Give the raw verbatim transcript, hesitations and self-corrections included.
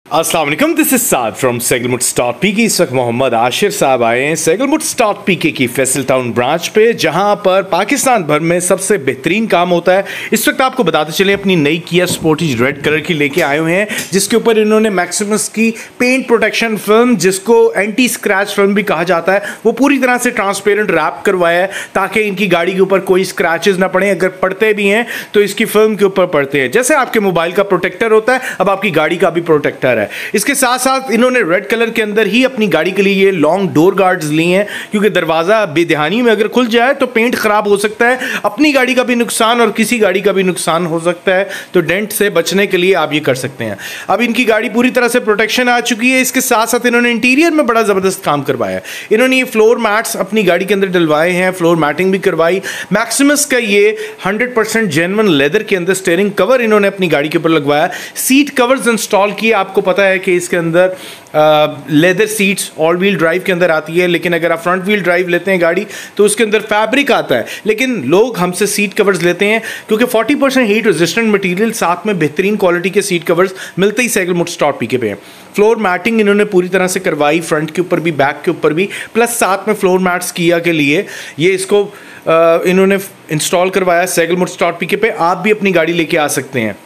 अस्सलाम वालेकुम, this is Saad from सेगलमुड स्टॉक पीके। इस वक्त मोहम्मद आशिर साहब आए हैं सेगलमुड स्टॉक पीके की फैसल टाउन ब्रांच पे, जहां पर पाकिस्तान भर में सबसे बेहतरीन काम होता है। इस वक्त आपको बताते चले अपनी नई किया स्पोर्टेज रेड कलर की लेके आए हुए हैं, जिसके ऊपर इन्होंने मैक्सिमस की पेंट प्रोटेक्शन फिल्म, जिसको एंटी स्क्रैच फिल्म भी कहा जाता है, वो पूरी तरह से ट्रांसपेरेंट रैप करवाया है ताकि इनकी गाड़ी के ऊपर कोई स्क्रैचेस ना पड़े। अगर पड़ते भी हैं तो इसकी फिल्म के ऊपर पड़ते हैं। जैसे आपके मोबाइल का प्रोटेक्टर होता है, अब आपकी गाड़ी का भी प्रोटेक्टर है। इसके साथ साथ इन्होंने रेड कलर के अंदर ही अपनी गाड़ी के लिए ये लॉन्ग डोर गार्ड्स ली हैं, क्योंकि दरवाजा बेध्यानी में अगर खुल जाए तो पेंट खराब हो सकता है, अपनी गाड़ी का भी नुकसान और किसी गाड़ी का भी नुकसान हो सकता है। तो डेंट से बचने के लिए आप ये कर सकते हैं। अब इनकी गाड़ी पूरी तरह से प्रोटेक्शन आ चुकी है। इसके साथ साथ इन्होंने इंटीरियर में बड़ा जबरदस्त काम करवाया है। इन्होंने ये फ्लोर मैट्स अपनी गाड़ी के अंदर डलवाए हैं, फ्लोर मैटिंग भी करवाई। मैक्सिमस का ये हंड्रेड परसेंट जेन्युइन लेदर के अंदर स्टीयरिंग कवर इन्होंने अपनी गाड़ी के ऊपर लगवाया। सीट कवर्स इंस्टॉल किए। आपको पता है कि इसके अंदर leather seats all wheel drive के अंदर आती है, लेकिन अगर आप फ्रंट व्हील ड्राइव लेते हैं गाड़ी तो उसके अंदर फैब्रिक आता है, लेकिन लोग हमसे सीट कवर्स लेते हैं क्योंकि forty percent heat resistant material, साथ में बेहतरीन क्वालिटी के सीट कवर्स मिलते ही सेगलमुड स्टॉक पीके पे हैं। फ्लोर मैटिंग इन्होंने पूरी तरह से करवाई, फ्रंट के ऊपर भी बैक के ऊपर भी, प्लस साथ में फ्लोर मैट्स किया के लिए ये इसको इन्होंने इंस्टॉल करवाया। सेगलमुड स्टॉक पीके पे आप भी अपनी गाड़ी लेके आ सकते हैं।